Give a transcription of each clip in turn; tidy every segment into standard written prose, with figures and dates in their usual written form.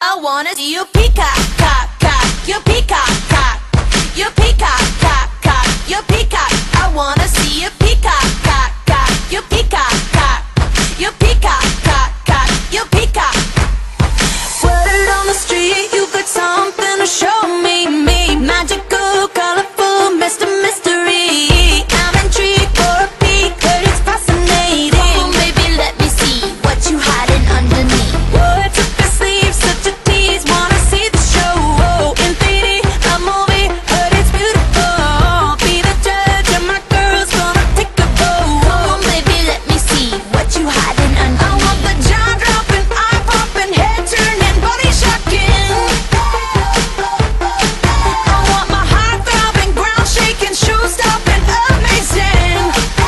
I wanna see you peacock, cock, cock, you peacock, cock, you peacock, cock, cock, you peacock. I wanna see you peacock, cock, cock, you peacock, cock, you peacock, cock, cock, you peacock. Word on the street, you got something to show me, magical, colorful, Mr. Mystery. I'm intrigued for a peek, 'cause it's fascinating. Come on, baby, let me see what you hiding underneath. What's up your sleeve, such a tease, wanna see the show. In 3D, a movie, heard it's beautiful. Be the judge, and my girl's gonna take the vote. Come on, baby, let me see what you hiding under. I want the jaw dropping, eye popping, head turning, body shocking. I want my heart throbbing, ground shaking, shoes stopping, amazing.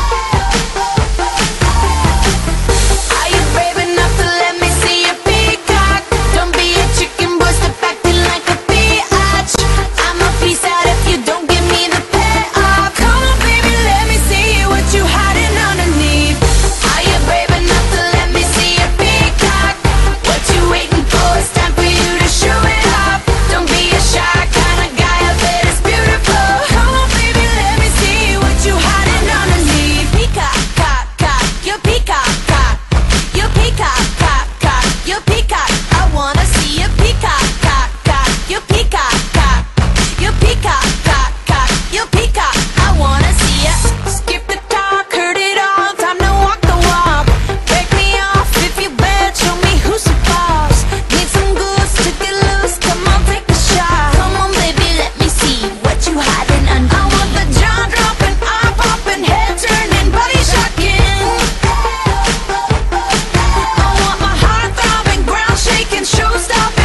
Are you brave enough to let me see your peacock? Don't be a chicken boy, step acting like a biatch. I'ma peace out if you don't give me the payoff. Come on, baby, let me see what you hiding underneath. Are you brave enough to let me see your peacock? What you waiting for? It's time for you to show it off. Don't be a shy kind of guy, I bet it's beautiful. Come on, baby, let me see what you hiding underneath. Peacock, cock, cock, you peacock, cock, you peacock, cock, cock, you peacock. I wanna see you peacock, cock, cock, you peacock, cock, you peacock, cock, cock, you peacock. I wanna see ya. Skip the talk, heard it all, time to walk the walk. Break me off if you bet, show me who's the boss. Need some goose to get loose, come on, take a shot. Come on, baby, let me see what you hiding under. I want the jaw dropping, eye popping, head turning, body shocking. I want my heart throbbing, ground shaking, show stopping.